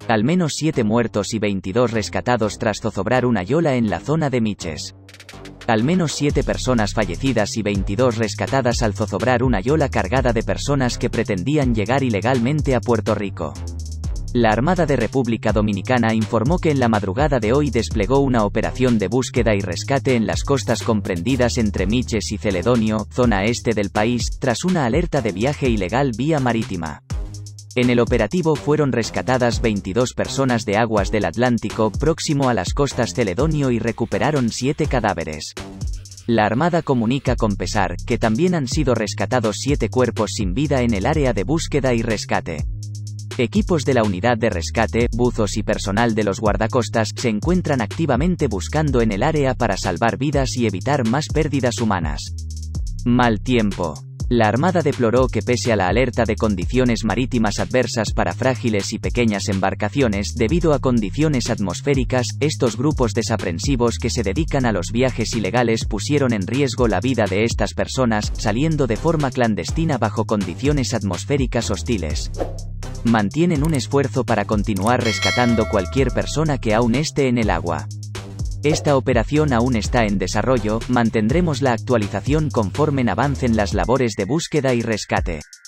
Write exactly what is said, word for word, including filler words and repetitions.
Al menos siete muertos y veintidós rescatados tras zozobrar una yola en la zona de Miches. Al menos siete personas fallecidas y veintidós rescatadas al zozobrar una yola cargada de personas que pretendían llegar ilegalmente a Puerto Rico. La Armada de República Dominicana informó que en la madrugada de hoy desplegó una operación de búsqueda y rescate en las costas comprendidas entre Miches y Celedonio, zona este del país, tras una alerta de viaje ilegal vía marítima. En el operativo fueron rescatadas veintidós personas de aguas del Atlántico próximo a las costas Celedonio y recuperaron siete cadáveres. La Armada comunica con pesar que también han sido rescatados siete cuerpos sin vida en el área de búsqueda y rescate. Equipos de la unidad de rescate, buzos y personal de los guardacostas se encuentran activamente buscando en el área para salvar vidas y evitar más pérdidas humanas. Mal tiempo. La Armada deploró que pese a la alerta de condiciones marítimas adversas para frágiles y pequeñas embarcaciones debido a condiciones atmosféricas, estos grupos desaprensivos que se dedican a los viajes ilegales pusieron en riesgo la vida de estas personas, saliendo de forma clandestina bajo condiciones atmosféricas hostiles. Mantienen un esfuerzo para continuar rescatando cualquier persona que aún esté en el agua. Esta operación aún está en desarrollo, mantendremos la actualización conforme avancen las labores de búsqueda y rescate.